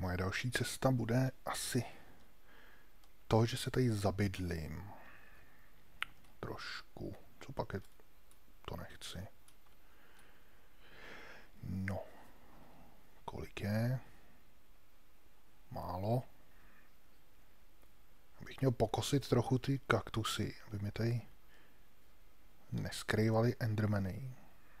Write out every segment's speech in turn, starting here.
moje další cesta bude asi to, že se tady zabydlím. Trošku. Co pak je? To nechci. No. Kolik je? Málo. Abych měl pokosit trochu ty kaktusy, aby mi tady neskrývaly endermany.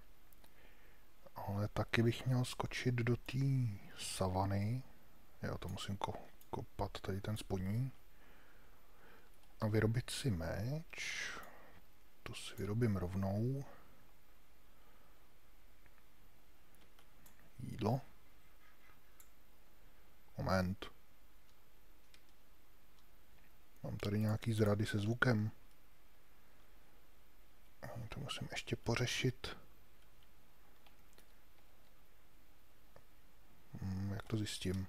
Ale taky bych měl skočit do té savany. Jo, to musím kopat tady ten spodní. A vyrobit si meč. To si vyrobím rovnou. Jídlo. Moment. Mám tady nějaký zrady se zvukem. To musím ještě pořešit. Jak to zjistím?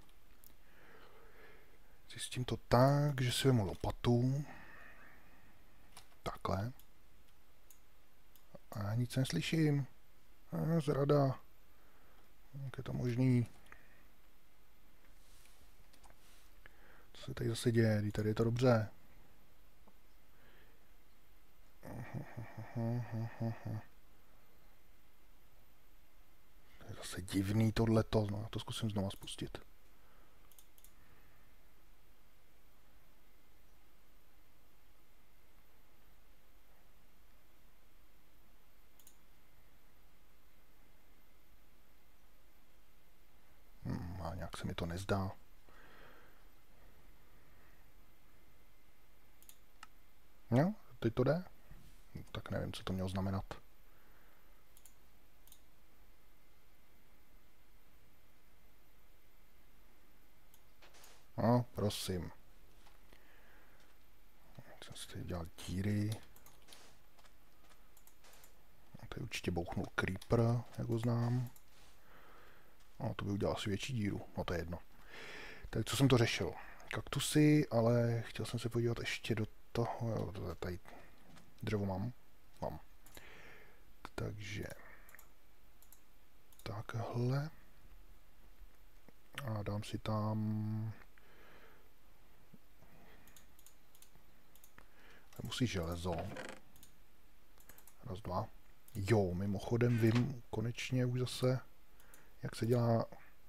Zjistím to tak, že si vemu lopatu. Takhle. A nic neslyším. Zrada. Jak je to možný? Co se tady zase děje? Tady je to dobře. To je zase divný tohleto. No, já to zkusím znova spustit. A nějak se mi to nezdá. No, teď to jde? Tak nevím, co to mělo znamenat. No, prosím. Jsem si tady dělal díry. A tady určitě bouchnul creeper, jak ho znám. No, to by udělal asi větší díru. No, to je jedno. Tak co jsem to řešil? Kaktusy, ale chtěl jsem se podívat ještě do toho. Jo, tady dřevo mám. Mám. Takže takhle. A dám si tam... Musí železo. Raz, dva. Jo, mimochodem vím konečně už zase, jak se dělá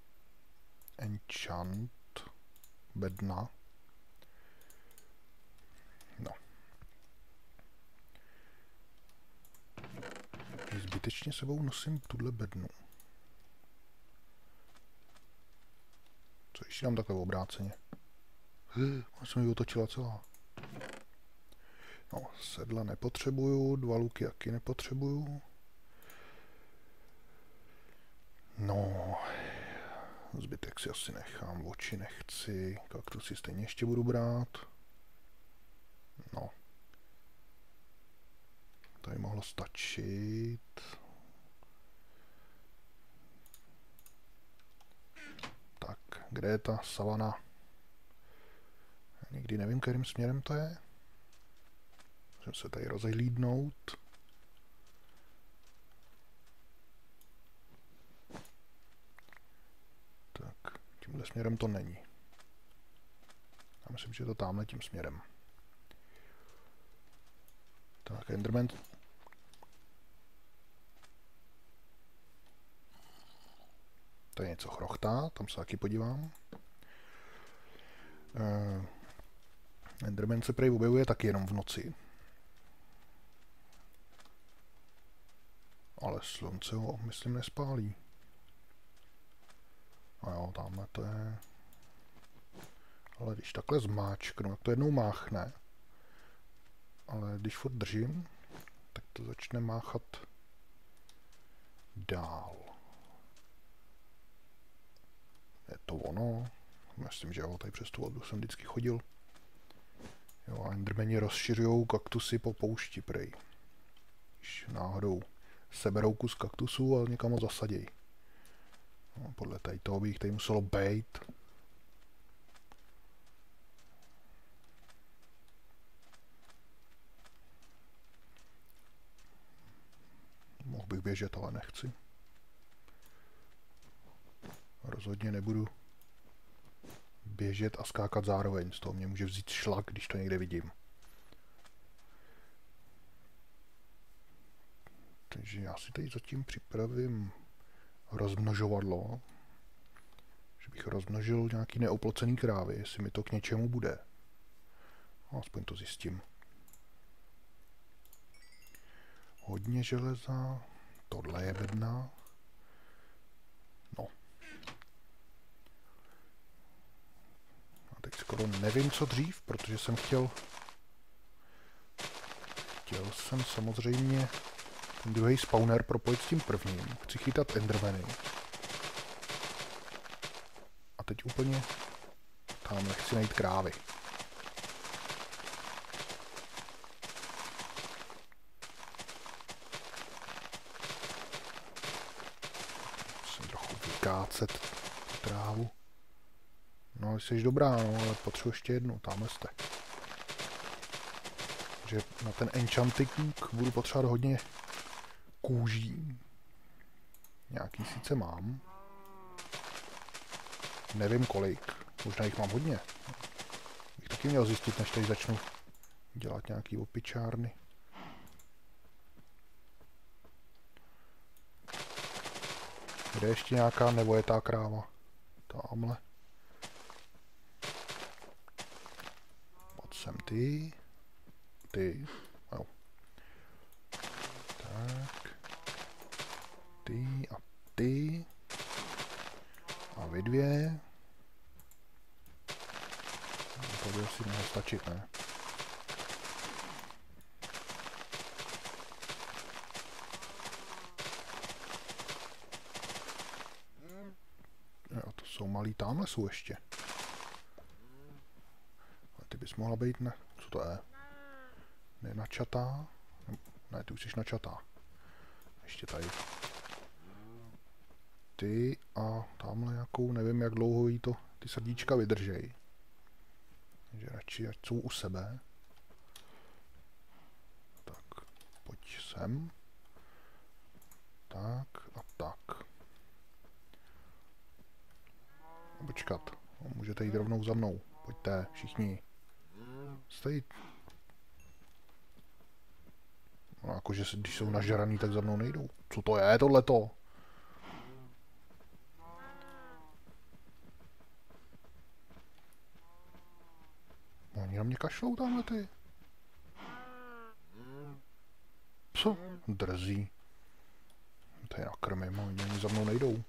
enchant bedna. No. Zbytečně sebou nosím tuhle bednu. Co ještě dám takhle obráceně? Ona se mi otočila celá. No, sedla nepotřebuju, 2 luky taky nepotřebuju. No, zbytek si asi nechám, oči nechci, kaktusy stejně ještě budu brát. No. Tady mohlo stačit. Tak, kde je ta savana? Nikdy nevím, kterým směrem to je. Musím se tady rozhlídnout. Tak, tímhle směrem to není. Já myslím, že je to tamhle tím směrem. Tak, Enderman. To je něco chrochtá, tam se taky podívám. Enderman se prej objevuje taky jenom v noci. Ale slunce ho, myslím, nespálí. A jo, tamhle to je... Ale když takhle zmáčknu, tak to jednou máchne. Ale když furt držím, tak to začne máchat dál. Je to ono? Myslím, že jo, tady přes tu vodu jsem vždycky chodil. Jo, a endermeni rozšiřujou kaktusy po poušti, prej. Když náhodou seberou kus kaktusů a někam ho zasadějí. No, podle tady toho by jich tady muselo bejt. Mohl bych běžet, ale nechci. Rozhodně nebudu běžet a skákat zároveň. Z toho mě může vzít šlak, když to někde vidím. Takže já si tady zatím připravím rozmnožovadlo, že bych rozmnožil nějaký neoplocený krávy, jestli mi to k něčemu bude. Aspoň to zjistím. Hodně železa, tohle je bedna. No. A teď skoro nevím, co dřív, protože jsem chtěl jsem samozřejmě ten druhý spawner propojit s tím prvním. Chci chytat endermany. A teď úplně tamhle chci najít krávy. Musím trochu vykácet trávu. No, jsi dobrá, no, ale potřebuji ještě jednu, tamhle jste. Takže na ten enchanting budu potřebovat hodně kůží. Nějaký sice mám. Nevím kolik. Možná jich mám hodně. Bych taky měl zjistit, než tady začnu dělat nějaký opičárny. Kde ještě nějaká nevojetá kráva? Tamhle. Pojď sem ty. Ty. Jo. Tak. Ty a ty. A vy dvě. To by asi mohlo stačit, ne? Jo, to jsou malý, tamhle jsou ještě. A ty bys mohla být, ne? Co to je? Nenačatá? Ne, ty už jsi načatá. Ještě tady. Ty a tamhle nějakou, nevím jak dlouho jí to ty srdíčka vydržej. Takže radši ať jsou u sebe. Tak, pojď sem. Tak a tak. Počkat, můžete jít rovnou za mnou. Pojďte, všichni. Stejt. No, jakože když jsou nažraný, tak za mnou nejdou. Co to je tohleto? Oni na mě kašlou tamhle ty. Co? Drzí. To je nakrmím, oni za mnou nejdou.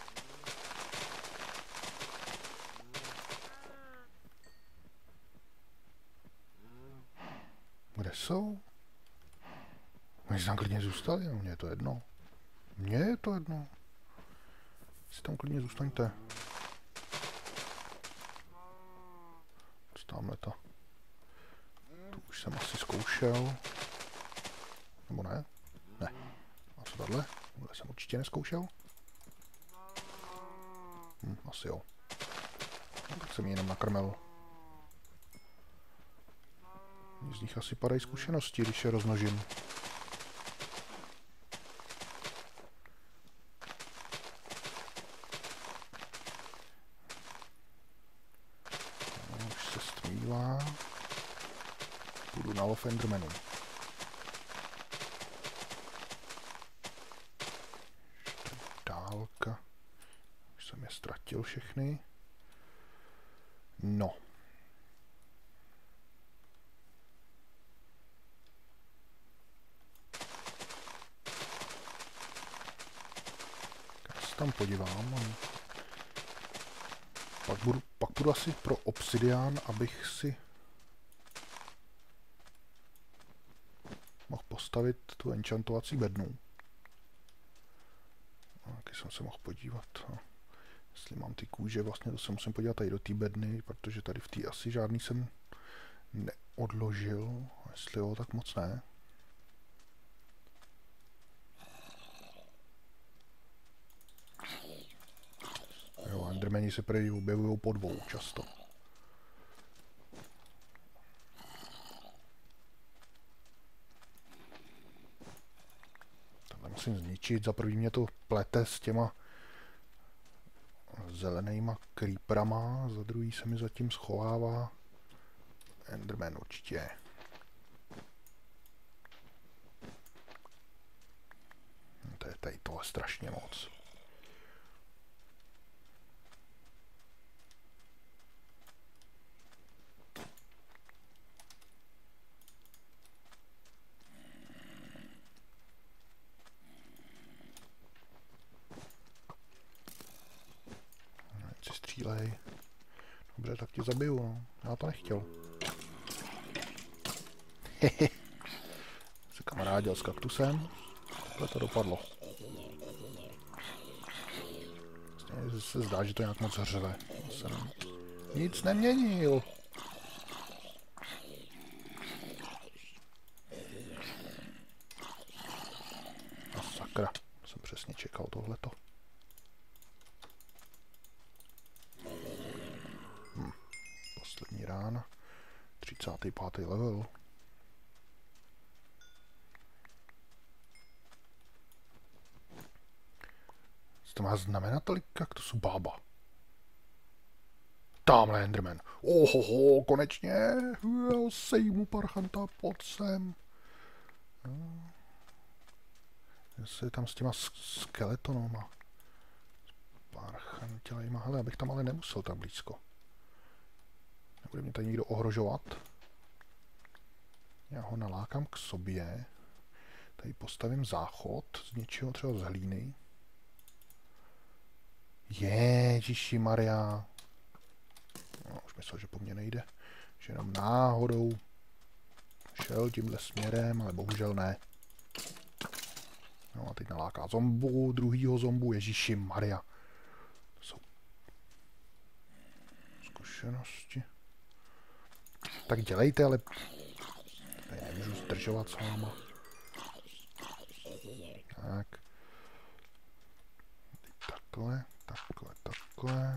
Kde jsou? Oni si tam klidně zůstali, mně je to jedno. Mně je to jedno. Si tam klidně zůstaňte. Tamhle to. Tu už jsem asi zkoušel. Nebo ne? Ne. A co tohle? Tohle jsem určitě neskoušel. Asi jo. No, tak jsem ji jenom nakrmil. Z nich asi padají zkušenosti, když je rozmnožím. No, už se stmívá. Půjdu na lov endermanů. Dálka. Už jsem je ztratil všechny. No. Já se tam podívám. Pak budu asi pro obsidián, abych si mohl postavit tu enchantovací bednu. Taky jsem se mohl podívat, jestli mám ty kůže, vlastně to se musím podívat tady do té bedny, protože tady v té asi žádný jsem neodložil, jestli jo, tak moc ne. Jo, endermani se prý objevují po dvou často. Tohle musím zničit, za první mě to plete s těma zelenýma creeperama, za druhý se mi zatím schovává Enderman určitě. To je tady tohle strašně moc. Střílej. Dobře, tak tě zabiju, no. Já to nechtěl. Hehe. Se kamarádil s kaktusem. Takhle to dopadlo. Vlastně se zdá, že to nějak moc hřeve. Jsem nic neměnil. A sakra, jsem přesně čekal tohleto. Poslední rána. 35. level. Co to má znamenat tolik kaktusů? Bába. Tamhle Enderman. Ohoho, konečně. Já sejmu parchanta, pod sem. Jestli tam s těma skeletonoma. Parchantělejma. Hele, abych tam ale nemusel tak blízko. Nebude mě tady někdo ohrožovat. Já ho nalákám k sobě. Tady postavím záchod z něčeho, třeba z hlíny. Ježiši Maria. No, už myslel, že po mně nejde. Že jenom náhodou šel tímhle směrem, ale bohužel ne. No a teď naláká zombu, druhýho zombu, Ježiši Maria. To jsou zkušenosti. Tak dělejte, ale tady nemůžu zdržovat s váma. Tak. Takhle, takhle, takhle.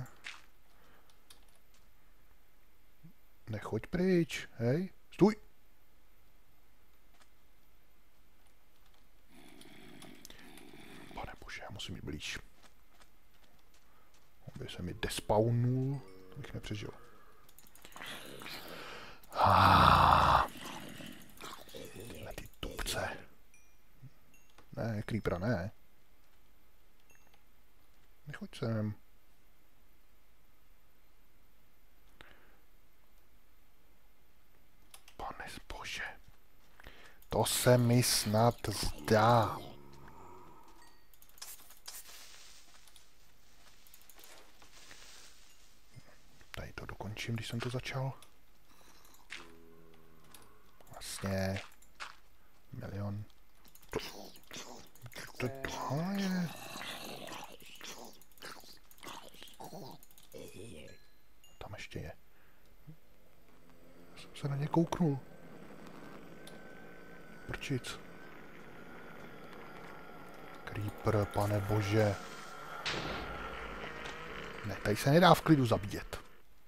Nechoď pryč, hej, stůj! Pane bože, já musím jít blíž. On by se mi despawnul, to bych nepřežil. Ty tupce. Ne, creepera ne. Nechoď sem. Pane bože. To se mi snad zdá. Tady to dokončím, když jsem to začal. Vlastně. Milion. To je. Tam ještě je. Jsem se na ně kouknul. Prčic. Creeper, pane bože. Ne, tady se nedá v klidu zabíjet.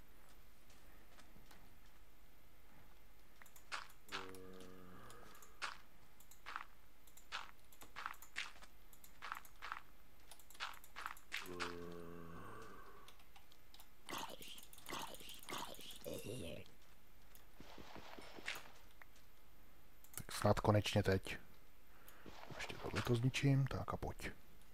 Snad konečně teď. Ještě tohleto zničím, tak a pojď.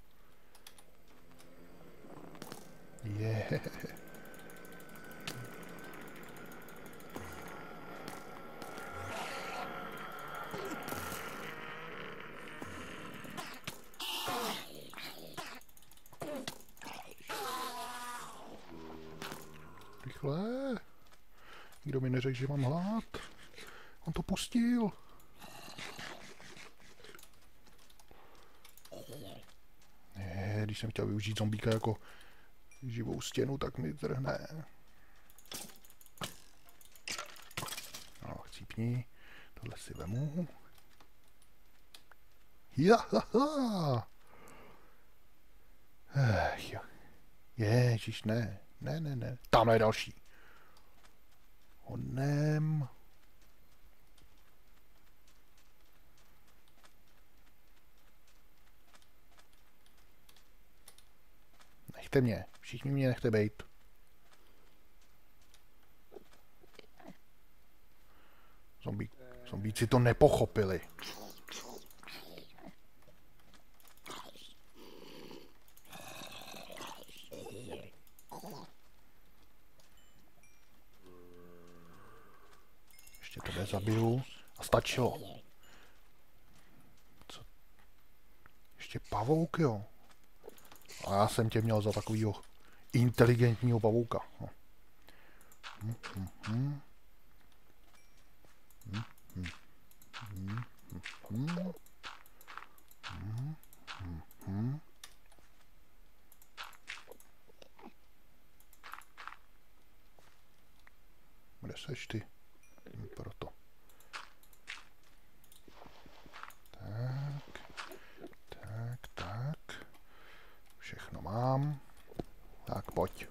Rychle. Nikdo mi neřekl, že mám hlad. On to pustil. Když jsem chtěl využít zombíka jako živou stěnu, tak mi trhne. No, chcípni. Tohle si vemu. Jahaha. Ježiš, ne. Ne. Tamhle je další. Honem. nechte mě. Všichni mě nechte bejt. Zombíci to nepochopili. Ještě tebe zabiju. A stačilo. Co? Ještě pavouk, jo. A já jsem tě měl za takovýho inteligentního pavouka. No. Kde seš ty? Proto. Tak. Všechno mám. Tak, pojď.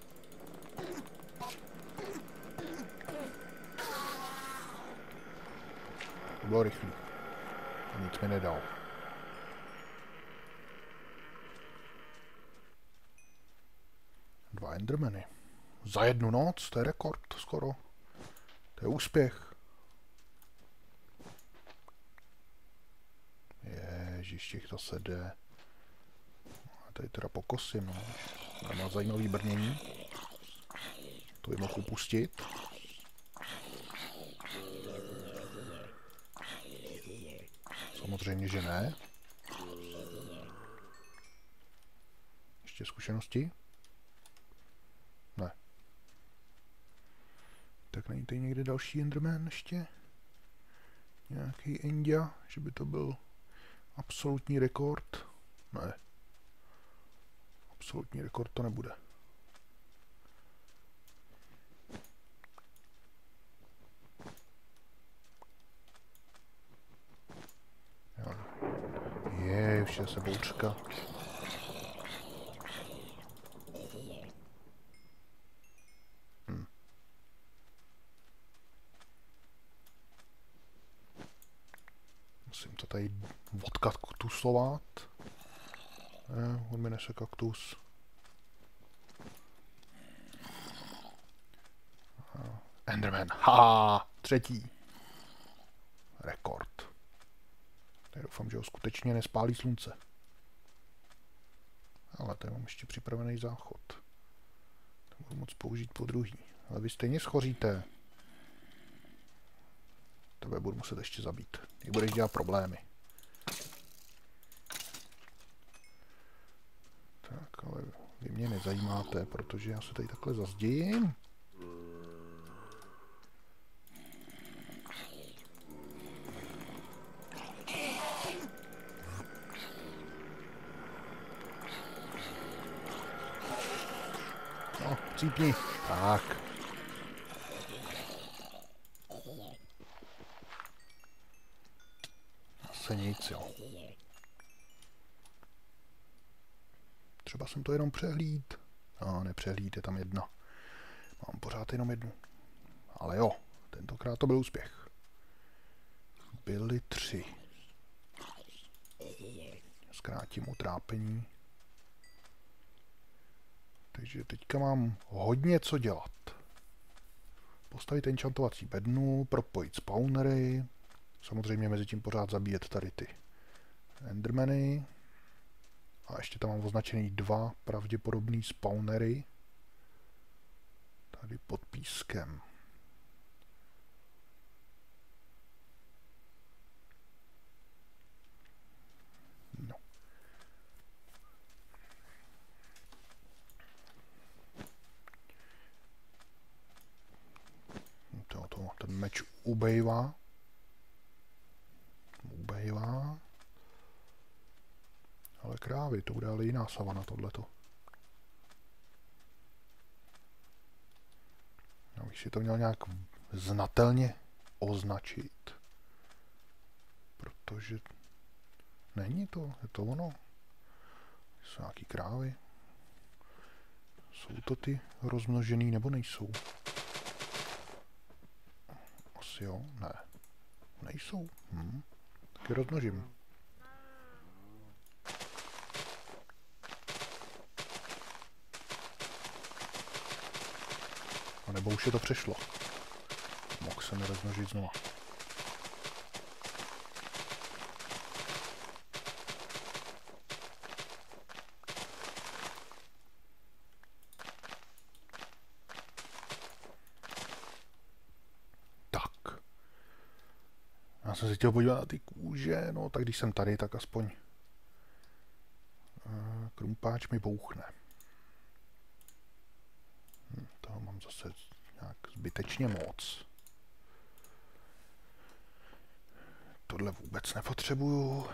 To bylo rychlý. A nic mi nedal. Dva endermany. Za jednu noc, to je rekord skoro. To je úspěch. Ježiš, těch zase jde. A tady teda pokosím, no. Má zajímavý brnění. To by mohl upustit. Samozřejmě, že ne. Ještě zkušenosti? Ne. Tak není tady někde další enderman ještě? Nějaký India, že by to byl absolutní rekord? Ne. Absolutní rekord to nebude. Je, už je se bouřka. Musím to tady odkaktusovat. On mi nese kaktus. Enderman, haha, třetí. Rekord. Tak doufám, že ho skutečně nespálí slunce. Ale tady mám ještě připravený záchod. To budu moc použít po druhý. Ale vy stejně schoříte. Tebe budu muset ještě zabít. Ty budeš dělat problémy. Tak, ale vy mě nezajímáte, protože já se tady takhle zazdějím. No, cípni. Tak. Asi nic, jo. Třeba jsem to jenom přehlíd. No, nepřehlíd, je tam jedna. Mám pořád jenom jednu. Ale jo, tentokrát to byl úspěch. Byly 3. Zkrátím utrápení. Takže teďka mám hodně co dělat. Postavit enchantovací bednu, propojit spawnery, samozřejmě mezi tím pořád zabíjet tady ty endermany. A ještě tam mám označený 2 pravděpodobný spawnery. Tady pod pískem. No. Ten meč ubejvá. Ale krávy, to bude ale jiná savana tohleto. Já bych si to měl nějak znatelně označit. Protože není to, je to ono. Jsou nějaký krávy. Jsou to ty rozmnožený nebo nejsou? Asi jo, ne. Nejsou. Taky rozmnožím. nebo už je to přešlo. Mohl se mi rozmnožit znova. Tak. Já jsem se chtěl podívat na ty kůže, no tak když jsem tady, tak aspoň krumpáč mi bouchne. Toho mám zase nějak zbytečně moc. Tohle vůbec nepotřebuju.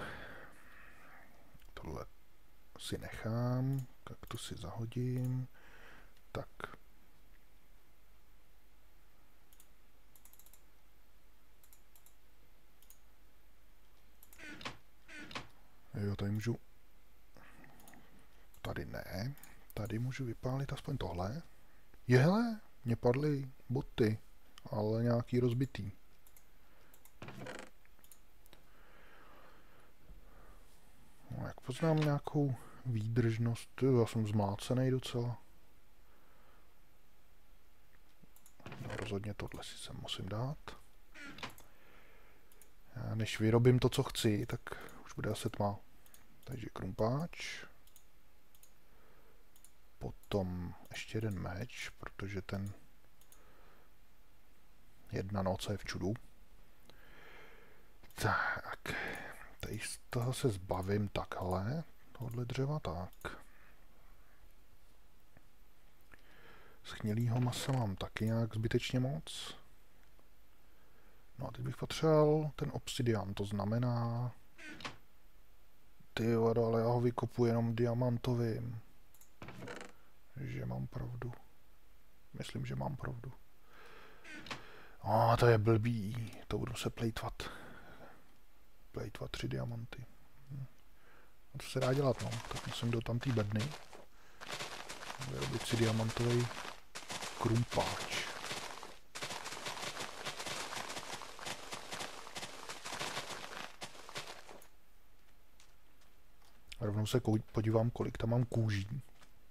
Tohle si nechám, kaktusy zahodím. Tak. Jo, tady můžu... Tady ne. Tady můžu vypálit aspoň tohle. Jehle, mě padly boty, ale nějaký rozbitý. No, jak poznám nějakou výdržnost? Já jsem zmácený docela. No, rozhodně tohle si sem musím dát. Já než vyrobím to, co chci, tak už bude asi tma. Takže krumpáč. Potom ještě jeden meč, protože ten jedna noc je v čudu. Tak, tady z toho se zbavím takhle, tohle dřeva, tak. Schnilýho masa mám taky nějak zbytečně moc. No a teď bych potřeboval ten obsidian, to znamená... Ty vado, ale já ho vykopu jenom diamantovým. Že mám pravdu. Myslím, že mám pravdu. To je blbý. To budu se plejtvat. Plejtvat 3 diamanty. A co se dá dělat, no? Tak musím do tamtý bedny. Vyrobit si diamantový krumpáč. A rovnou se podívám, kolik tam mám kůží.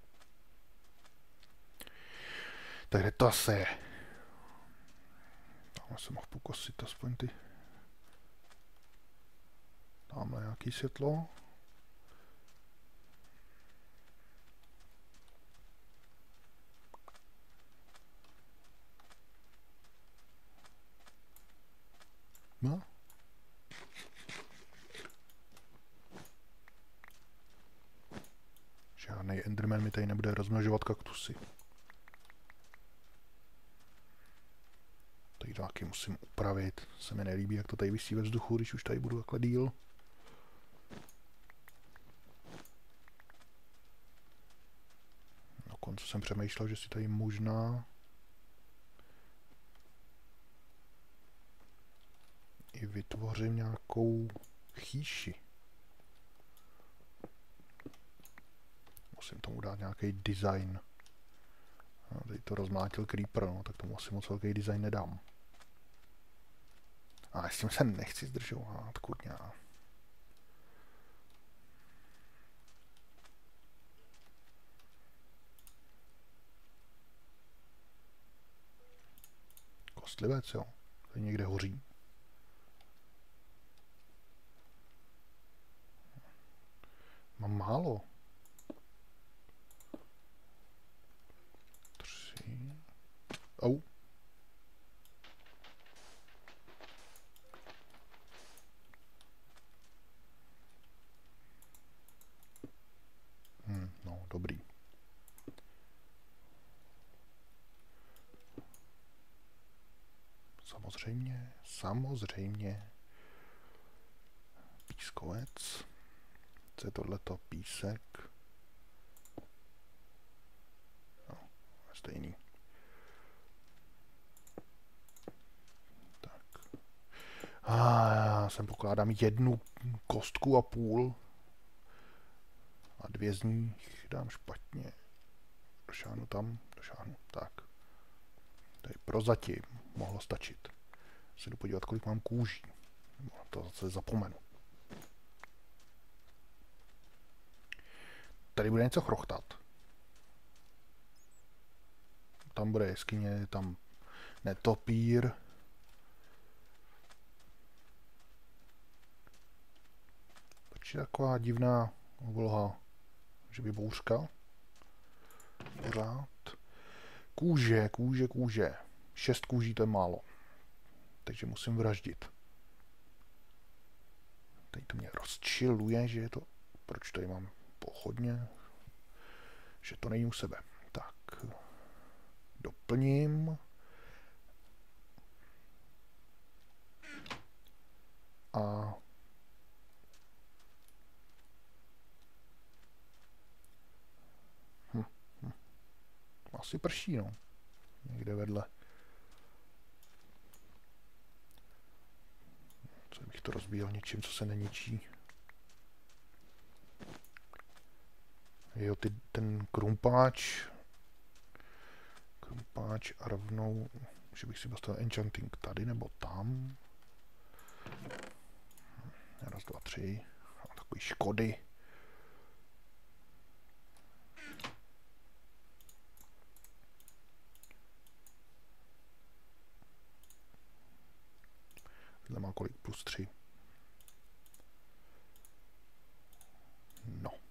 Tak kde to asi je? Tamhle jsem mohl pokosit aspoň ty. Tamhle nějaký světlo. No. Žádnej Enderman mi tady nebude rozmnožovat kaktusy. Tady taky musím upravit. Se mi nelíbí, jak to tady visí ve vzduchu, když už tady budu takhle díl. Dokonce jsem přemýšlel, že si tady možná i vytvořím nějakou chýši. Musím tomu dát nějaký design. Tady to rozmlátil creeper, no, tak tomu asi moc velký design nedám. A s tím se nechci zdržovat, kurňa. Kostlivec, jo. Tady někde hoří. Mám málo. 3. Au. No, dobrý. Samozřejmě. Pískovec. Co je tohleto? Písek. No, stejný. Tak. Já sem pokládám 1 kostku a půl. A 2 z nich dám špatně. Došáhnu tam, došáhnu. Tak. Tady prozatím mohlo stačit. Se jdu podívat, kolik mám kůží. To zase zapomenu. Tady bude něco chrochtat. tam bude jeskyně, tam netopír. Proč je taková divná obloha, že by bouřka? Pořád. Kůže. 6 kůží, to je málo. Takže musím vraždit. Tady to mě rozčiluje, že je to... Proč tady mám pochodně? Že to není u sebe. Tak. Doplním. A... Asi prší, no. Někde vedle. Co bych to rozbíjel něčím, co se neničí. Jo, ten krumpáč a rovnou, že bych si postavil enchanting tady nebo tam. Raz, dva, tři. Takový škody. Zde má kolik? +3. No.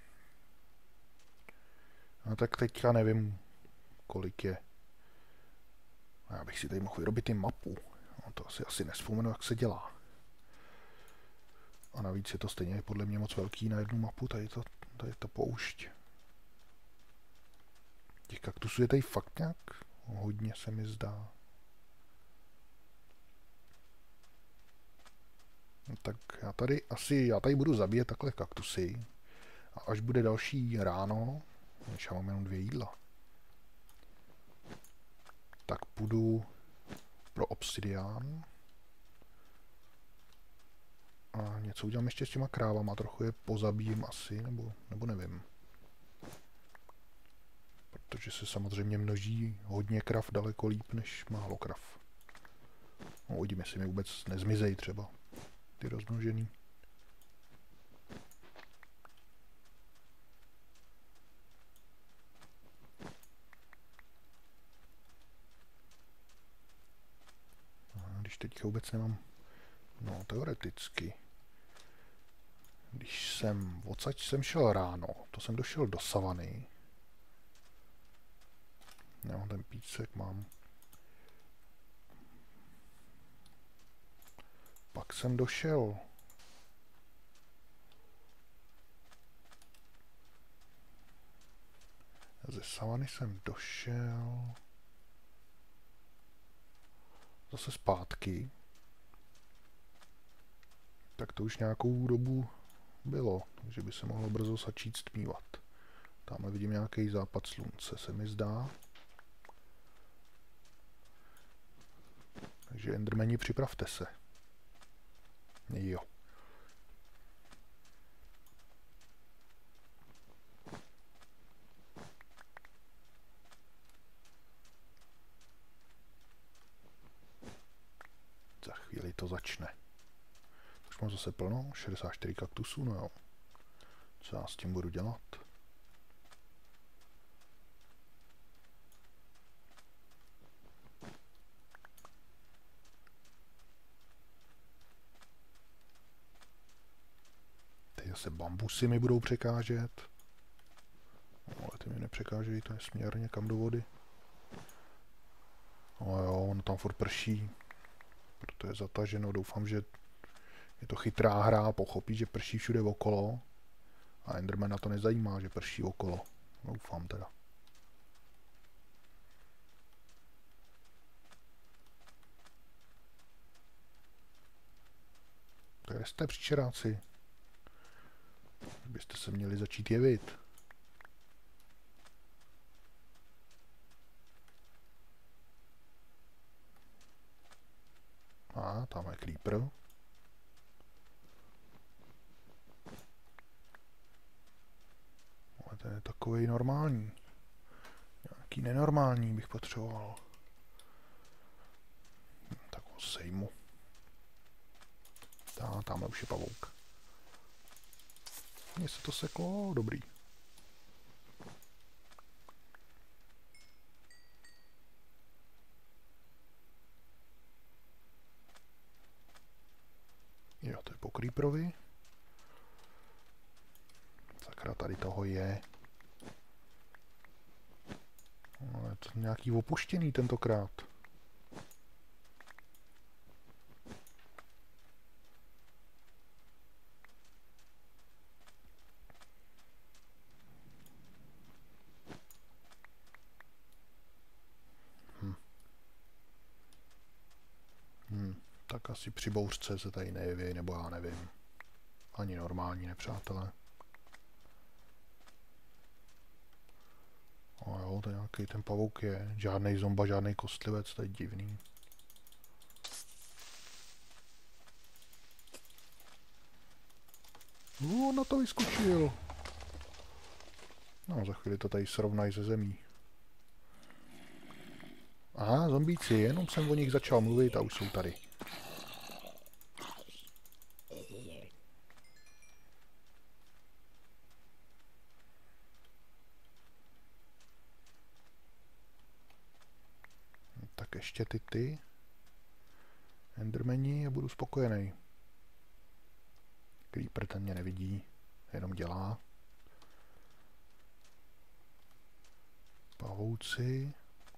No tak teďka nevím, kolik je. Já bych si tady mohl vyrobit i mapu. No, to asi nevzpomenu, jak se dělá. A navíc je to stejně podle mě moc velký na jednu mapu, tady to poušť. Těch kaktusů je tady fakt nějak hodně, se mi zdá. No tak já tady budu zabíjet takhle kaktusy. A až bude další ráno, než já mám jenom 2 jídla, tak půjdu pro obsidián. A něco udělám ještě s těma krávama, trochu je pozabijím asi, nebo nevím. Protože se samozřejmě množí hodně krav daleko líp než málo krav. No, uvidím, jestli mi vůbec nezmizejí třeba ty rozmnožený. Když teďka vůbec nemám... No, teoreticky. Když odsaď jsem šel ráno, to jsem došel do savany. Jo, ten písek mám. Pak jsem došel. Ze savany jsem došel. Zase zpátky. Tak to už nějakou dobu bylo, takže by se mohlo brzo začít stmívat. Tamhle vidím nějaký západ slunce, se mi zdá. Takže endermeni, připravte se. Jo. Za chvíli to začne. Už mám zase plno, 64 kaktusů, no jo. Co já s tím budu dělat? Teď zase bambusy mi budou překážet. No, ale ty mi nepřekážejí, to je směr někam do vody. No jo, ono tam furt prší. Proto je zataženo, doufám, že je to chytrá hra a pochopí, že prší všude okolo. A Endermana to nezajímá, že prší okolo. Doufám teda. Tak kde jste, příšeráci? Byste se měli začít jevit. A tam je creeper. Ale ten je takový normální. Nějaký nenormální bych potřeboval. Tak ho sejmu. Tamhle už je pavouk. Mně se to seklo, dobrý. po creeperovi. Sakra, tady toho je. No, je to nějaký opuštěný tentokrát. Tak asi při bouřce se tady nejeví, nebo já nevím. Ani normální nepřátelé. O jo, to nějaký ten pavouk je. Žádnej zomba, žádnej kostlivec, to je divný. No, na to vyskočil. No, za chvíli to tady srovnají ze zemí. Aha, zombíci, jenom jsem o nich začal mluvit a už jsou tady. Tak ještě ty Endermani a budu spokojený. Creeper ten mě nevidí, jenom dělá. Pavouci.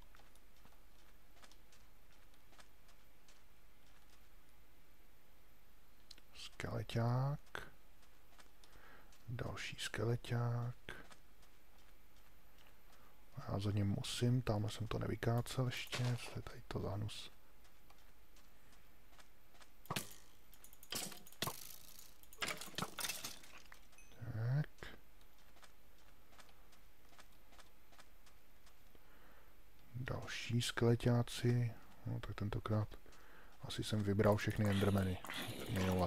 Skeleťák. Další skeleťák. Já za ním musím, tamhle jsem to nevykácel ještě, co je tady to za hnus. Tak. Další skeleťáci, no tak tentokrát asi jsem vybral všechny endermany. Minule.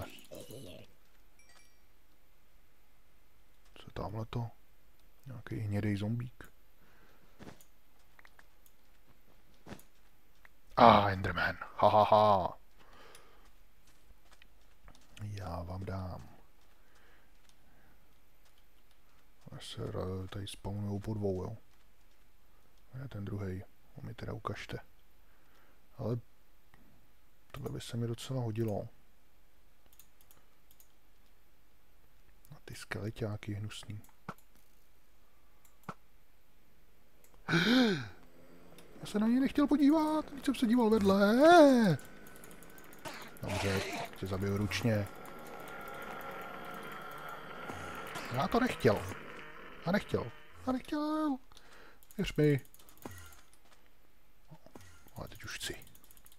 Co je tamhleto? Nějaký hnědej zombík. Enderman. Ha. Já vám dám. Já se tady spawnujou po dvou, jo. A ten druhej. Mi teda ukažte. Ale tohle by se mi docela hodilo. A ty skeleťáky hnusný. Já se na něj nechtěl podívat, teď jsem se díval vedle. Dobře, tě zabiju ručně. Já to nechtěl. A nechtěl. Věř mi. Ale teď už chci.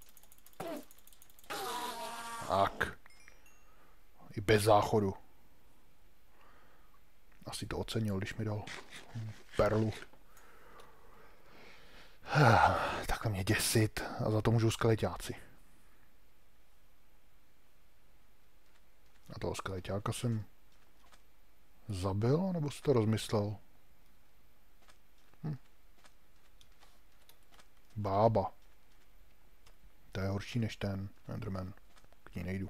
Tak. I bez záchodu. Asi to ocenil, když mi dal perlu. Takhle mě děsit a za to můžou skeleťáci. A toho skeleťáka jsem zabil, nebo si to rozmyslel? Bába. To je horší než ten Enderman. K ní nejdu.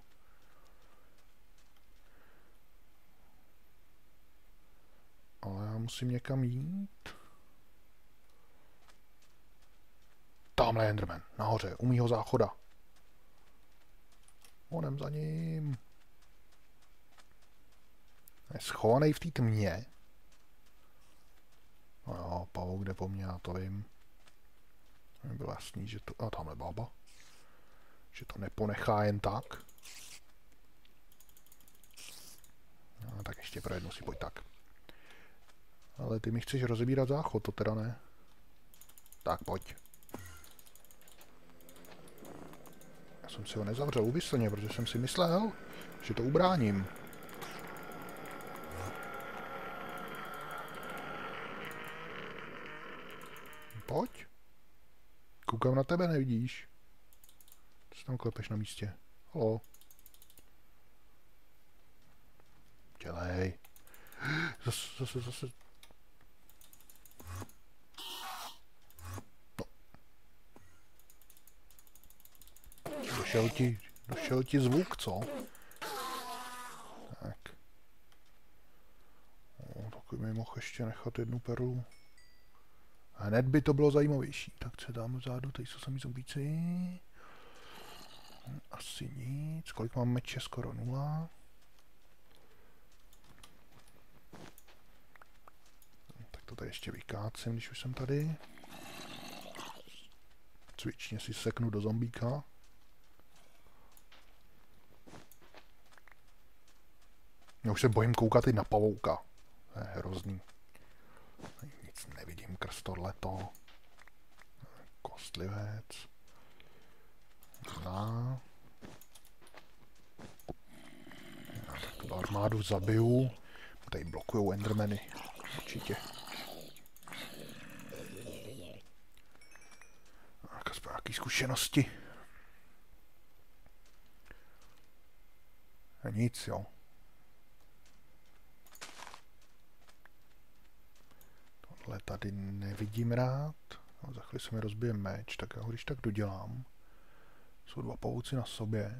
Ale já musím někam jít. Tamhle Enderman, nahoře, u mýho záchoda. Onem za ním. Je schovaný v té tmě. No jo, pavouk jde po mně, já to vím. Bylo jasný, že to... A tamhle bába. Že to neponechá jen tak. No, tak ještě pro jednu si pojď tak. Ale ty mi chceš rozebírat záchod, to teda ne. Tak pojď. Já jsem si ho nezavřel úmyslně, protože jsem si myslel, že to ubráním. Pojď. Koukám na tebe, nevidíš? Co tam klepeš na místě? Halo. Dělej. Zase. No. Došel ti zvuk, co? Tak. Takový mi mohl ještě nechat jednu perlu. Hned by to bylo zajímavější. Tak co dám vzadu, tady jsou samý zombíci. Asi nic. Kolik mám meče? Skoro 0. To tady ještě vykácím, když už jsem tady. Cvičně si seknu do zombíka. Já už se bojím koukat i na pavouka. To je hrozný. Nic nevidím krz tohleto. Kostlivec. No. Já tak tu armádu zabiju. Tady blokujou endermany. Určitě. Aspoň nějaký zkušenosti. A nic, jo. Tohle tady nevidím rád. No, za chvíli se mi rozbije meč, tak já ho když tak dodělám. Jsou dva pavouci na sobě.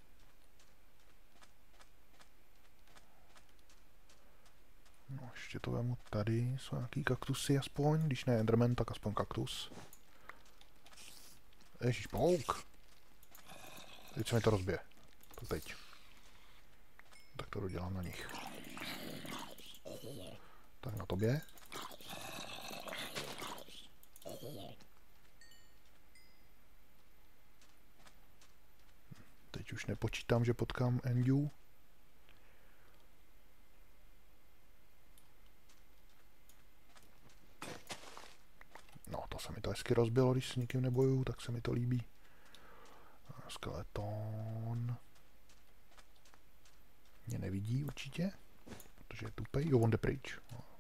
No, ještě to vemu tady. Jsou nějaký kaktusy aspoň. Když ne enderman, tak aspoň kaktus. Ježíš, pavouk. Teď se mi to rozbije. To teď. Tak to dodělám na nich. Tak na tobě. Teď už nepočítám, že potkám Endu. No, to se mi to hezky rozbilo, když s nikým nebojuju, tak se mi to líbí. Skeleton. Mě nevidí určitě, protože je tupej. Jo, on jde pryč.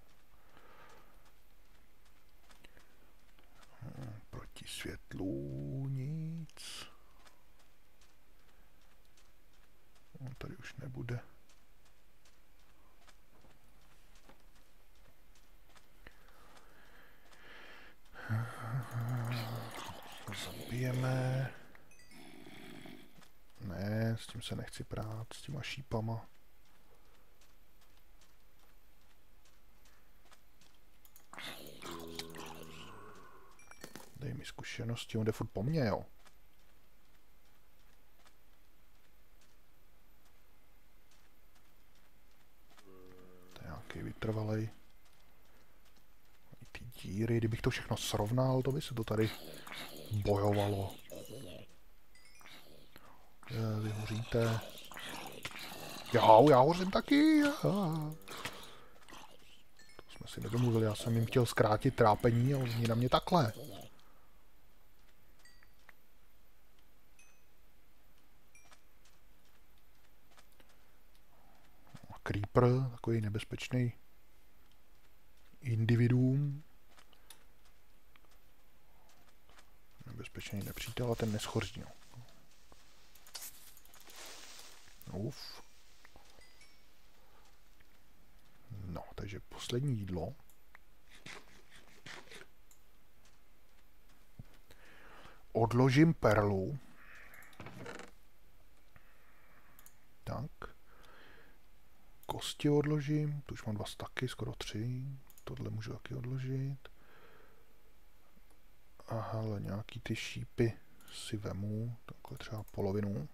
Proti světlu nic. On tady už nebude. Zabijeme. Ne, s tím se nechci prát, s těma šípama. Dej mi zkušenosti, on jde furt po mně, jo. To je nějaký vytrvalej. Ty díry, kdybych to všechno srovnal, to by se to tady bojovalo. Vy hoříte. Já hořím taky. To jsme si nedomluvili, já jsem jim chtěl zkrátit trápení a oni na mě takhle. A Creeper, takový nebezpečný individuum. Nebezpečný nepřítel a ten neschoří. Uf. No, takže poslední jídlo. Odložím perlu. Tak. Kosti odložím. Tu už mám 2 staky, skoro 3. Tohle můžu taky odložit. Aha, ale nějaký ty šípy si vemu. Takhle třeba polovinu.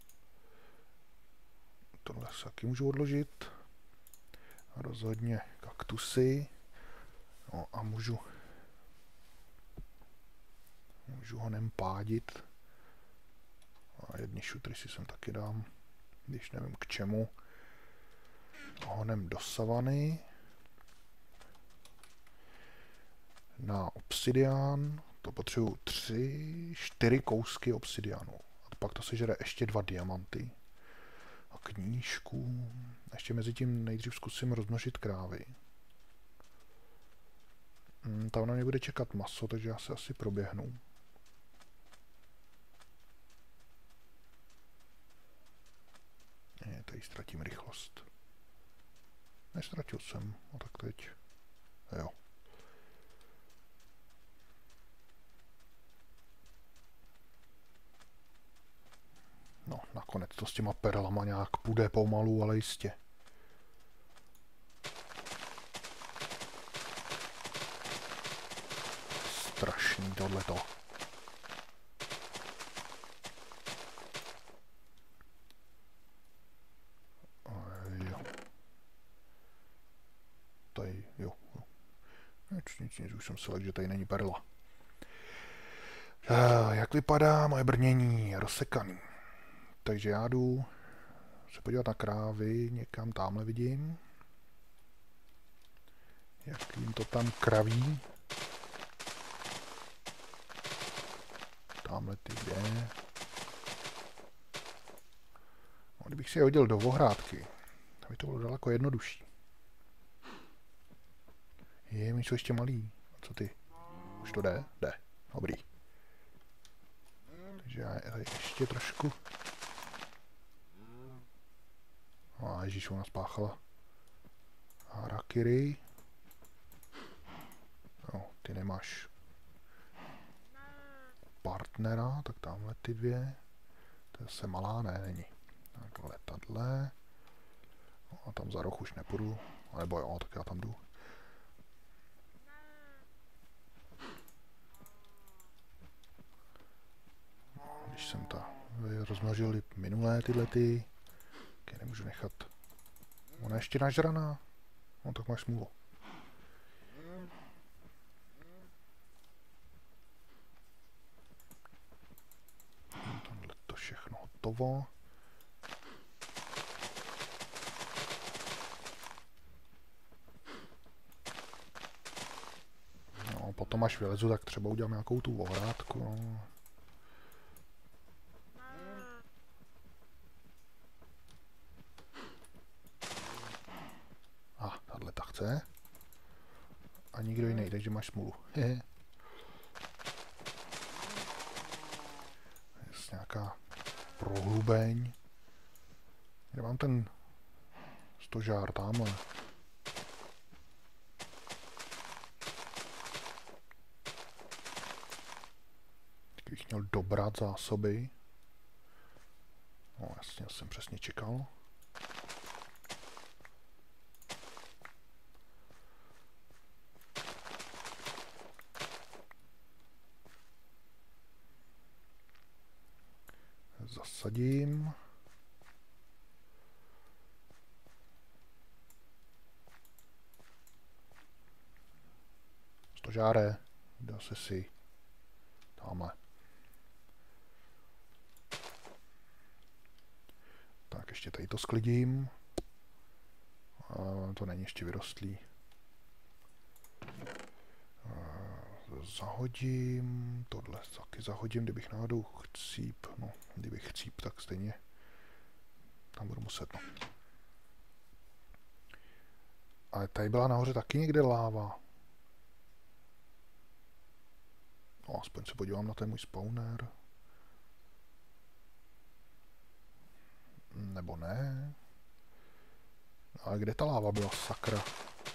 Tohle se taky můžu odložit. A rozhodně kaktusy. No a můžu honem pádit. A jedny šutry si sem taky dám, když nevím k čemu. Honem do savany. Na obsidián to potřebuju 4 kousky obsidianu. A pak to sežere ještě 2 diamanty. A knížku. Ještě mezi tím nejdřív zkusím rozmnožit krávy. Tam na mě bude čekat maso, takže já se asi proběhnu. Tady ztratím rychlost. Nestratil jsem, a tak teď. Jo. No, nakonec to s těma perlama nějak půjde pomalu, ale jistě. Strašný tohleto. Jo. Tady, jo. už jsem si lekl, že tady není perla. Jak vypadá moje brnění? Rozsekaný. Takže já jdu se podívat na krávy, někam tamhle vidím. Jak jim to tam kraví. Tamhle ty dvě. No, kdybych si je hodil do ohrádky, tak by to bylo daleko jednodušší. Je, my jsou ještě malý. A co ty? Už to jde? Jde. Dobrý. Takže já tady ještě trošku. A ježíš, ona spáchala. Harakiri. No, ty nemáš partnera, tak tamhle ty dvě. To je zase malá, ne, není. Takhle, tadle. No, a tam za roh už nepůjdu. Nebo jo, tak já tam jdu. Když jsem to rozmnožil minulé tyhle ty, tak nemůžu nechat. Ona ještě nažraná. No tak máš smůlu. Tohle to všechno hotovo. No, potom až vylezu, tak třeba udělám nějakou tu ohrádku. No. A, tahle ta chce. A nikdo jiný, takže máš smůlu. Hehe. Nějaká prohlubeň. Kde mám ten stožár tamhle? Kdybych měl dobrat zásoby. No jasně, jsem přesně čekal. Zasadím. Stožáre, dal se si tamhle. Tak ještě tady to sklidím. To není ještě vyrostlý. Zahodím, tohle taky zahodím, kdybych náhodou chcíp, no, kdybych chcíp, tak stejně tam budu muset, no. Ale tady byla nahoře taky někde láva. No, aspoň se podívám na ten můj spawner. Nebo ne. Ale kde ta láva byla, sakra?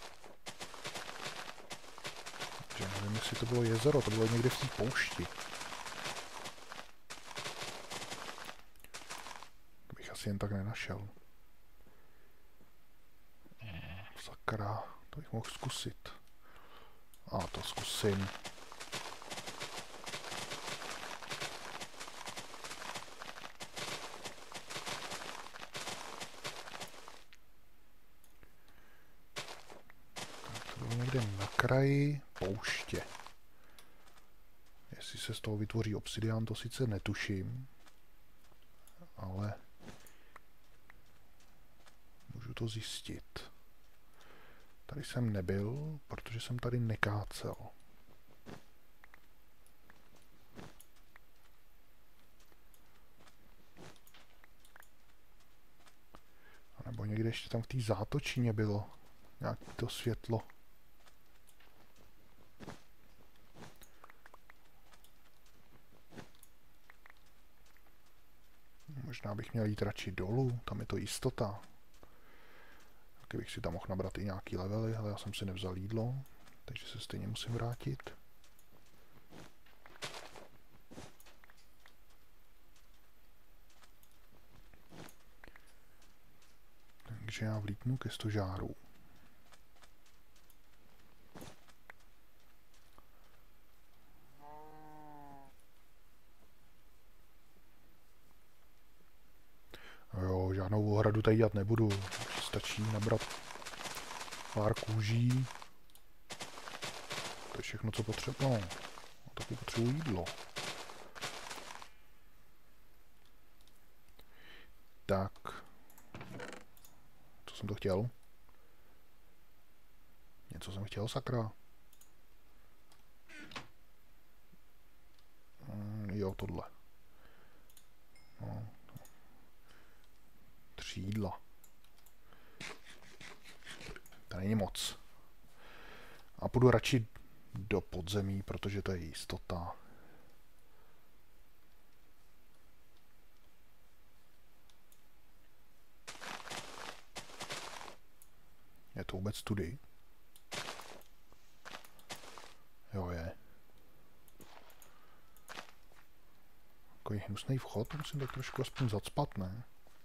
Že nevím, jestli to bylo jezero, to bylo někde v té poušti. Bych asi jen tak nenašel. Sakra, to bych mohl zkusit. A to zkusím. Tak to bylo někde na kraji pouště. Jestli se z toho vytvoří obsidián, to sice netuším, ale můžu to zjistit. Tady jsem nebyl, protože jsem tady nekácel. A nebo někde ještě tam v té zátočině bylo nějaké to světlo. Možná bych měl jít radši dolů, tam je to jistota. Kdybych si tam mohl nabrat i nějaký levely, ale já jsem si nevzal jídlo, takže se stejně musím vrátit. Takže já vlítnu ke stožáru. Jo, žádnou ohradu tady dělat nebudu. Stačí nabrat pár kůží. To je všechno, co potřebuji. No, taky potřebuji jídlo. Tak. Co jsem to chtěl? Něco jsem chtěl, sakra. Jo, tohle. No. 3 jídla. To není moc. A půjdu radši do podzemí, protože to je jistota. Je to vůbec tudy? Jo, je. Takový hnusný vchod, musím tak trošku aspoň zacpat, ne?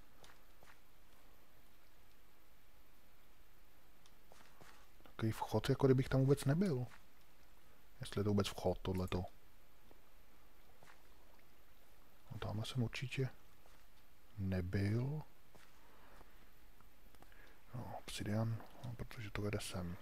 Takový vchod, jako kdybych tam vůbec nebyl. Jestli je to vůbec vchod, tohleto. No, tamhle jsem určitě nebyl. No, obsidian, no, protože to vede sem.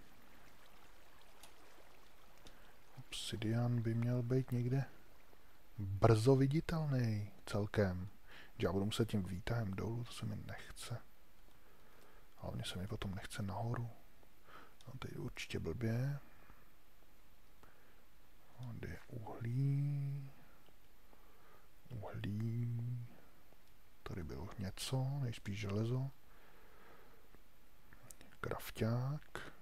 Obsidian by měl být někde brzo viditelný celkem. Já budu muset tím výtahem dolů, to se mi nechce. Hlavně se mi potom nechce nahoru. No, tady určitě blbě. Tady je uhlí. Uhlí. Tady bylo něco, nejspíš železo. Krafťák.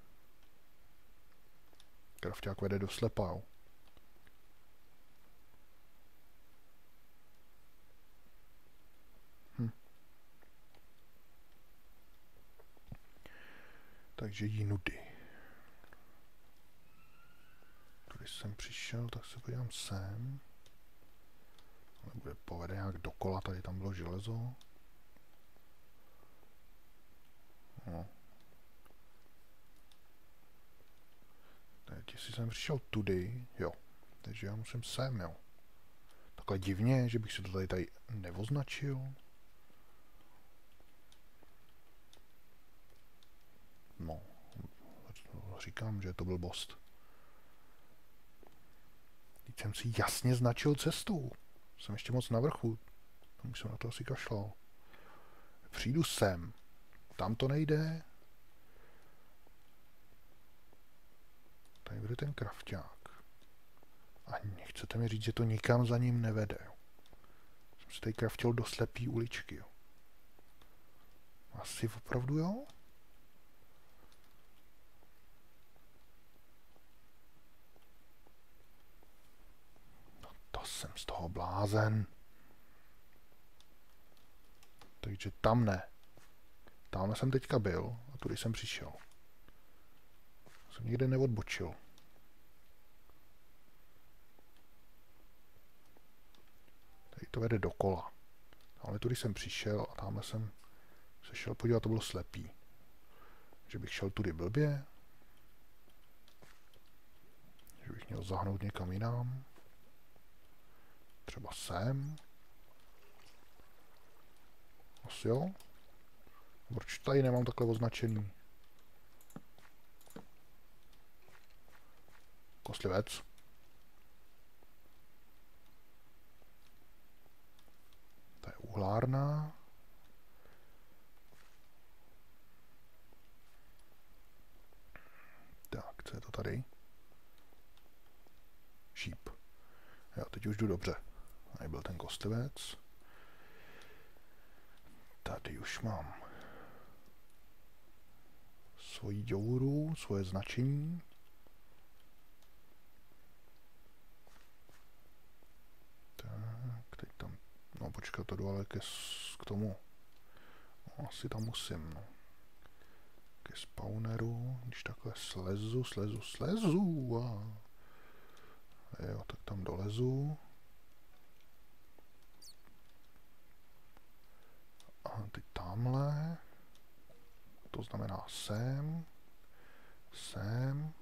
Krafťák vede do slepáu. Takže jinudy. Když jsem přišel, tak se podívám sem. Ale bude povede nějak dokola, tady tam bylo železo. No. Teď jestli jsem přišel tudy, jo. Takže já musím sem, jo. Takhle divně, že bych si to tady neoznačil. No. Říkám, že je to blbost. Teď jsem si jasně značil cestu. Jsem ještě moc na vrchu. Tam jsem na to asi kašlal. Přijdu sem. Tam to nejde. Tady bude ten krafťák. A nechcete mi říct, že to nikam za ním nevede. Jsem si tady kraftil do slepý uličky. Jo. Asi opravdu jo? No to jsem z toho blázen. Takže tam ne. Tamhle jsem teďka byl a tudy jsem přišel. Jsem nikde neodbočil. Tady to vede dokola. Tamhle tudy jsem přišel a tamhle jsem se šel podívat, to bylo slepý. Že bych šel tudy blbě. Že bych měl zahnout někam jinam. Třeba sem. Asi jo. Proč tady nemám takhle označený? Kostlivec. To je uhlárna. Tak, co je to tady? Šíp. Jo, teď už jdu dobře. Tady byl ten kostlivec. Tady už mám svoji děuru, svoje značení. Tak, teď tam, no počkat, to jdu ale k tomu. No, asi tam musím, no. Ke spawneru, když takhle slezu a jo, tak tam dolezu. A teď tamhle. To znamená sem. Sem.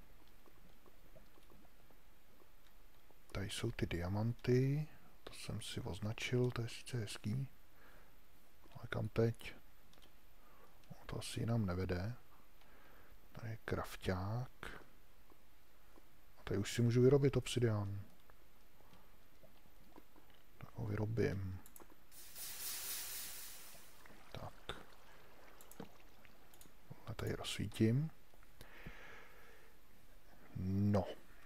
Tady jsou ty diamanty. To jsem si označil, to je sice hezký. Ale kam teď? No, to asi jinam nevede. Tady je krafťák. A Tady už si můžu vyrobit obsidian. Tak ho vyrobím. Tak. A tady rozsvítím. No.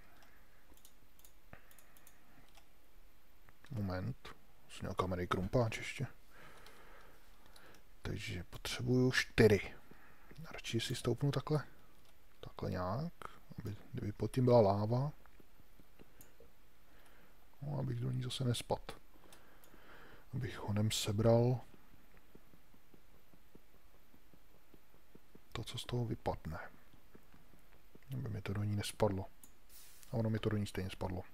Moment. Jsem měl kamery krumpáč ještě. Takže potřebuju 4. Radši si stoupnu takhle. Takhle nějak. Kdyby pod tím byla láva. No, abych do ní zase nespadl. Abych honem sebral to, co z toho vypadne. Aby mi to do ní nespadlo. A ono mi to do ní stejně spadlo.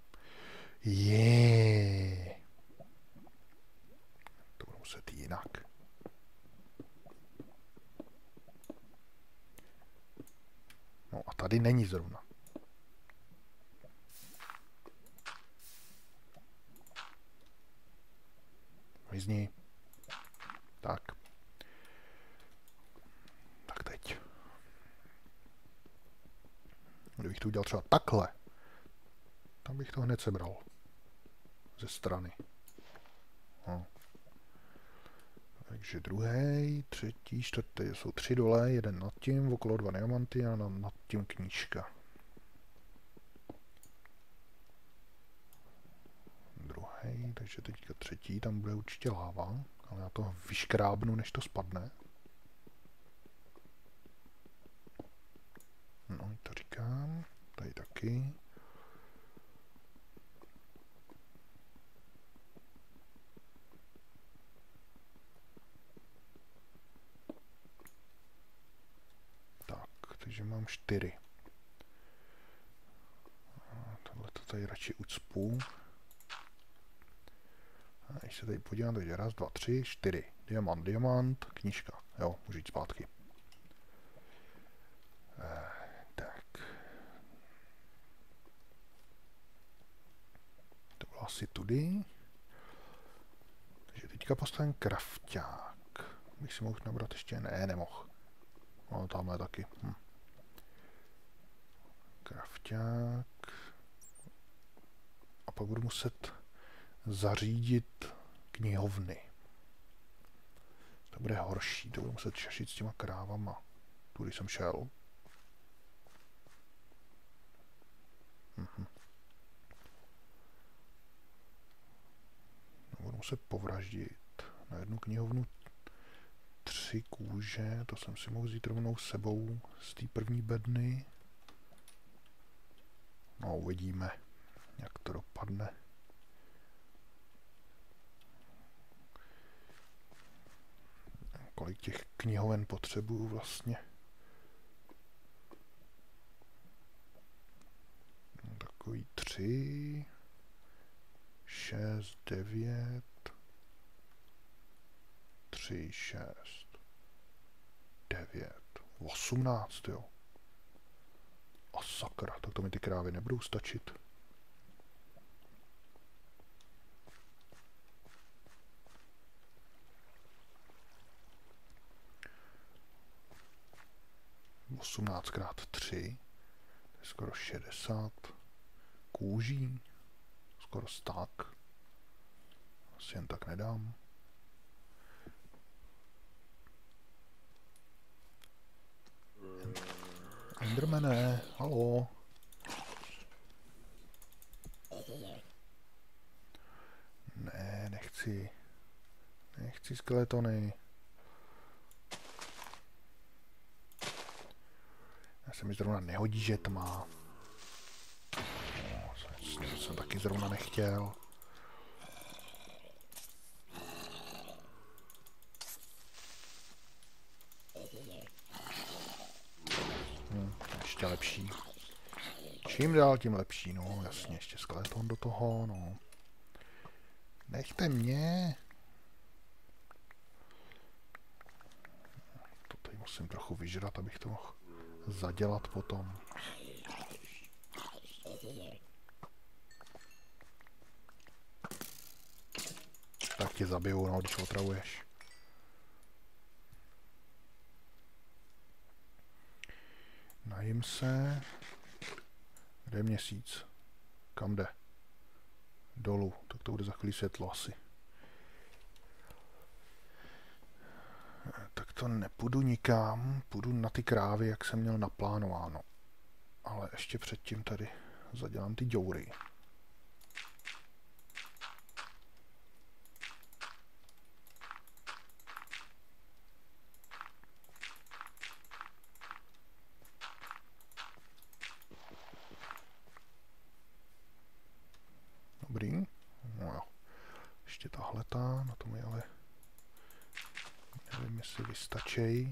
To budu muset jinak. No a tady není zrovna. Vyzni. Tak. Tak teď. Kdybych to udělal třeba takhle, tam bych to hned sebral. Ze strany. No. Takže druhý, třetí, čtvrtý. Jsou 3 dole, jeden nad tím, okolo 2 diamanty a nad tím knížka. Druhý, takže teďka třetí, tam bude určitě láva, ale já to vyškrábnu, než to spadne. No, to říkám. Tady taky. Takže mám 4. Tohle to tady radši ucpu. A když se tady podívám, takže 1, 2, 3, 4. Diamant, knížka. Jo, můžu jít zpátky. Tak. To bylo asi tudy. Takže teďka postavím krafťák. Bych si mohl nabrat ještě? Ne, nemohl. No, tamhle taky. Krafťák. A pak budu muset zařídit knihovny. To bude horší, to budu muset šašit s těma krávama. Tudy jsem šel. Budu muset povraždit na jednu knihovnu 3 kůže, to jsem si mohl vzít rovnou s sebou z té první bedny. No, uvidíme, jak to dopadne. Kolik těch knihoven potřebuju vlastně. No, takový 3, 6, 9, 3, 6, 9, 18, jo. A sakra, tak to mi ty krávy nebudou stačit. Osmnáct krát 3, to je skoro 60 kůží, skoro sták. Asi jen tak nedám. Endermane, haló. Ne, nechci. Nechci skeletony. Já se mi zrovna nehodí, že tma. No, jsem taky zrovna nechtěl. Ještě lepší. Čím dál, tím lepší, no jasně, ještě skeleton do toho, no. Nechte mě. To tady musím trochu vyžrat, abych to mohl zadělat potom. Tak tě zabiju, no, když otravuješ. Najím se. Kde je měsíc? Kam jde? Dolů. Tak to bude za chvíli světlo asi. Tak to nepůjdu nikam. Půjdu na ty krávy, jak jsem měl naplánováno. Ale ještě předtím tady zadělám ty děury. Dobrý. No jo. Ještě tahleta, na to mi ale nevím, jestli vystačí.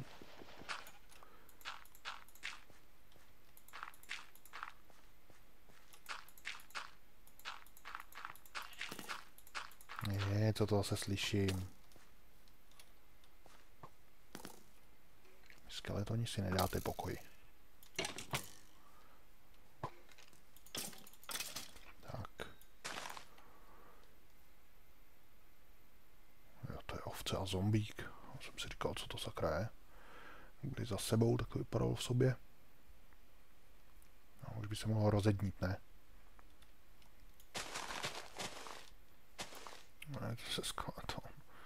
Ne, co to zase slyším. Skeletoni si nedáte pokoj. Tak. Jo, to je ovce a zombík. Já jsem si říkal, co to sakra je. Když za sebou, tak to vypadalo v sobě. No, už by se mohlo rozednít, ne? Ne, to se skladá.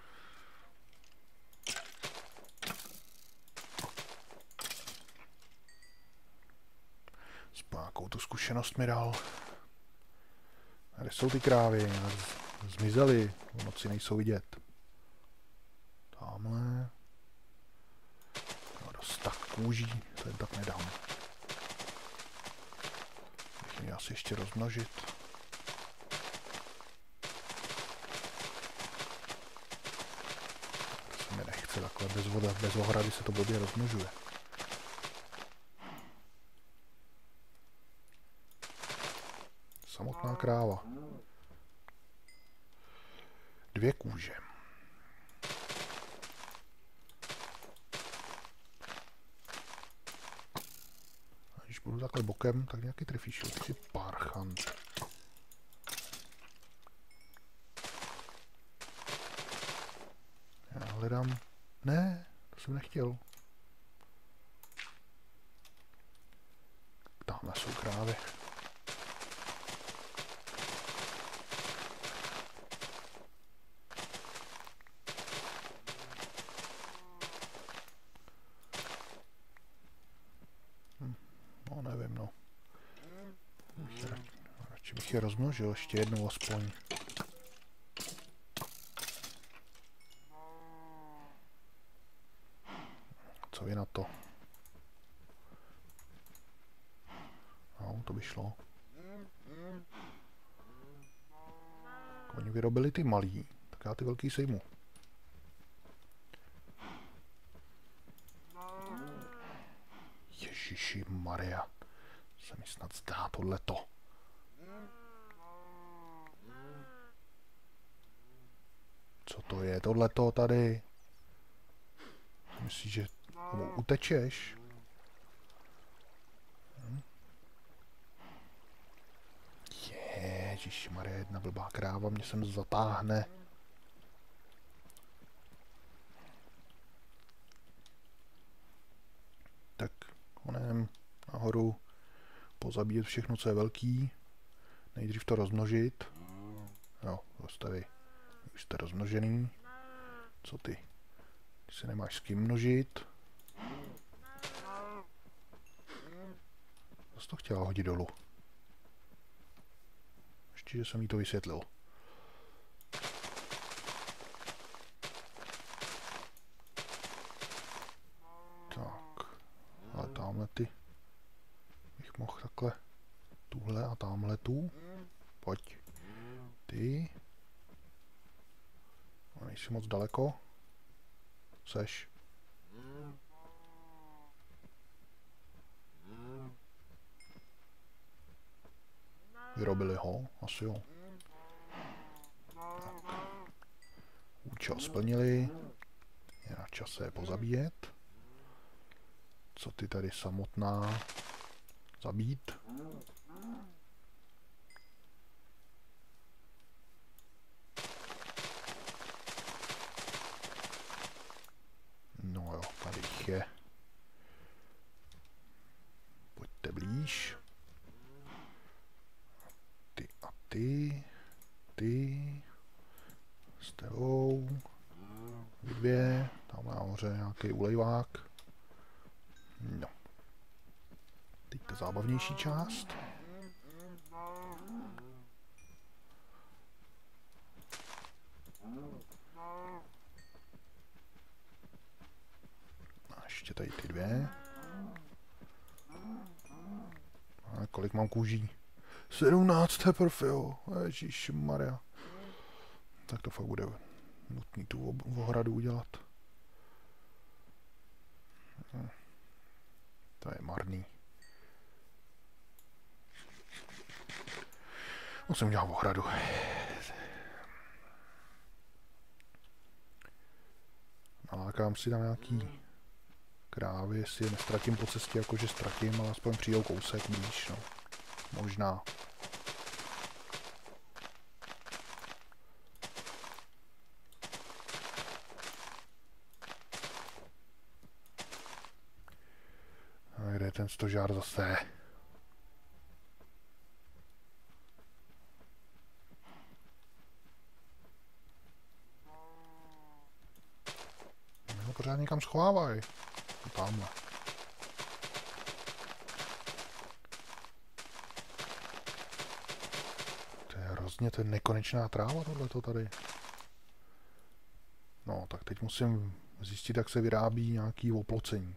S nějakou tu zkušenost mi dal. A kde jsou ty krávy? Zmizely. V noci nejsou vidět. Tamhle. No, dost tak kůží. To jen tak nedám. Bych mě asi ještě rozmnožit. To se mi nechce takhle. Bez ohrady se to blbě rozmnožuje. Samotná kráva. 2 kůže. A když budu takhle bokem, tak nějaký trefíš, ty si parchant. Já hledám. Ne, to jsem nechtěl. Tamhle jsou krávy. No nevím, no. Radši bych je rozmnožil ještě jednou aspoň. Co vy na to? No, to by šlo. Oni vyrobili ty malý, tak já ty velký sejmu. Ježiši Maria. Se mi snad zdá tohleto. Co to je tohleto tady? Myslíš, že utečeš? Ježišmarja, jedna blbá kráva mě sem zatáhne. Tak onem nahoru pozabíjet všechno, co je velký. Nejdřív to rozmnožit. Jo, zastaví. Už jste rozmnožený. Co ty? Ty se nemáš s kým množit. Zase to chtěla hodit dolů. Ještě, že jsem jí to vysvětlil. Tak. Ale tamhle ty. Bych mohl takhle. Tuhle a tamhle tu. Pojď. Ty. A nejsi moc daleko. Seš. Vyrobili ho? Asi jo. Tak. Účel splnili. Je na čase je pozabíjet. Co ty tady samotná? Zabít. No jo, tady jich je. Pojďte blíž. ty, s tebou, vy dvě, tam nahoře nějaký ulejvák. No. Teď ta zábavnější část. A ještě tady ty dvě. A kolik mám kůží? 17 teprve, jo. Ježišmarja. Tak to fakt bude nutný tu ohradu udělat. To je marný. Musím udělat ohradu. Nalákám si tam nějaký krávy, jestli je nestratím po cestě, jakože ztratím, ale aspoň přijdou kousek blíž, no. Možná. A kde je ten stožár zase? No, pořád někam schovávaj. Tamhle. To je hrozně, to je nekonečná tráva tohleto tady. No, tak teď musím zjistit, jak se vyrábí nějaký oplocení.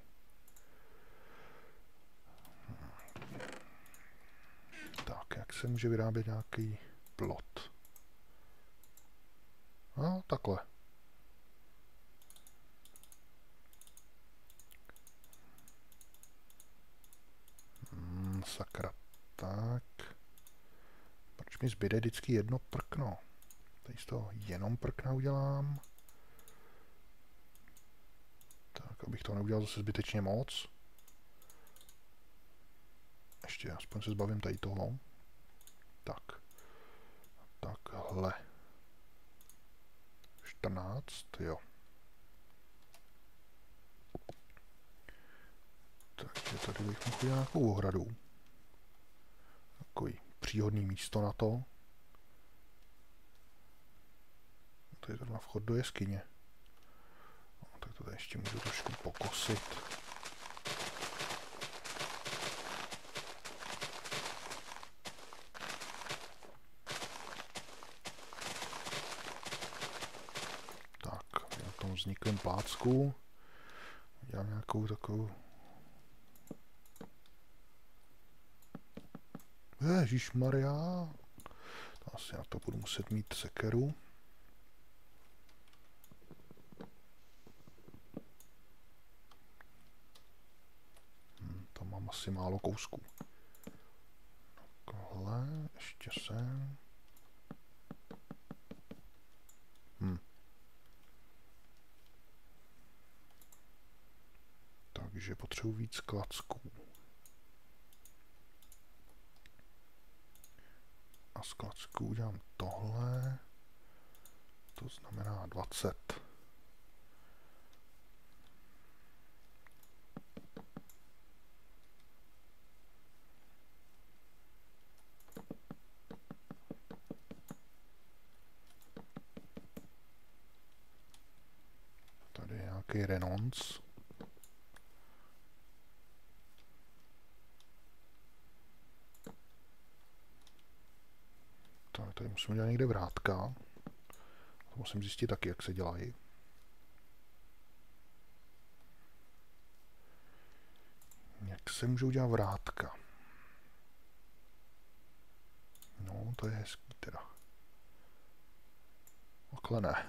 Tak, jak se může vyrábět nějaký plot? No, takhle. Sakra. Tak. Proč mi zbyde vždycky jedno prkno? Tady z toho jenom prkna udělám. Tak, abych to neudělal zase zbytečně moc. Ještě aspoň se zbavím tady toho. Tak. Takhle. 14, jo. Takže tady bych mohl udělat nějakou ohradu. Takový příhodný místo na to. Tady to má vchod do jeskyně. No, tak to tady ještě můžu trošku pokosit. Tak, na tom vzniklém plácku dělám nějakou takovou... Ježišmarja. Asi na to budu muset mít sekeru. Tam mám asi málo kousků. Takhle, ještě sem. Takže potřebuji víc klacků. A z klacků udělám tohle. To znamená 20. Tady je nějaký renonc. Tady musím dělat někde vrátka. To musím zjistit taky, jak se dělají. Jak se můžou dělat vrátka? No, to je hezký teda. Takhle ne.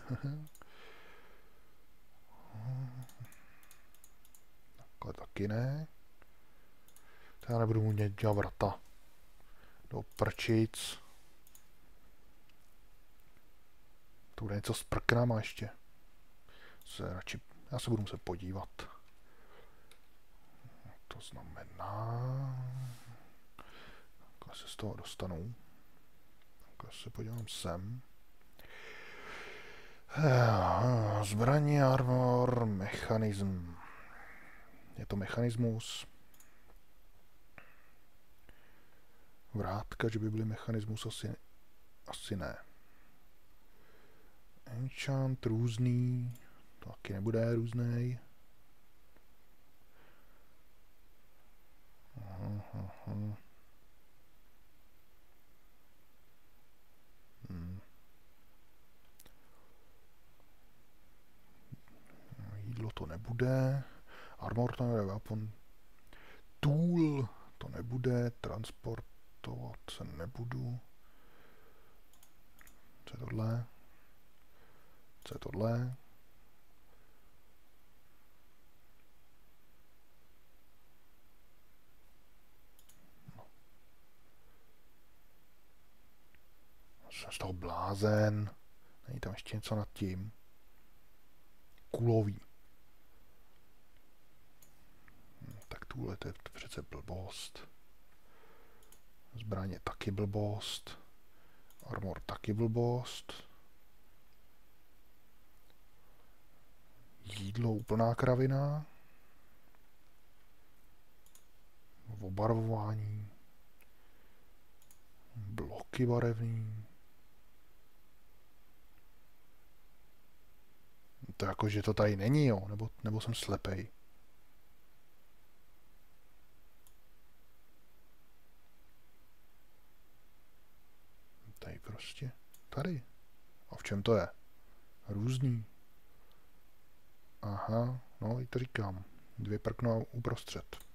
Takhle taky ne. To já nebudu umět dělat vrata. Do prčic. To bude něco s prknama ještě. Já se budu muset podívat. To znamená... Takhle se z toho dostanu. Takhle se podívám sem. Zbraní, armor, mechanism. Je to mechanismus. Vrátka, že by byly mechanismus asi Asi ne. Enchant různý. To taky nebude různej. Jídlo to nebude. Armor to nebude. Weapon. Tool to nebude. Transportovat se nebudu. Co je tohle? Co je tohle? No. Jsem z toho blázen. Není tam ještě něco nad tím. Kulový. Tak tohle to je přece blbost. Zbraně taky blbost. Armor taky blbost. Jídlo úplná kravina. Obarvování. Bloky barevný. To jako, že to tady není, jo? Nebo jsem slepej. Tady prostě. Tady. A v čem to je? Různý. Aha, no i to říkám. 2 prkna uprostřed.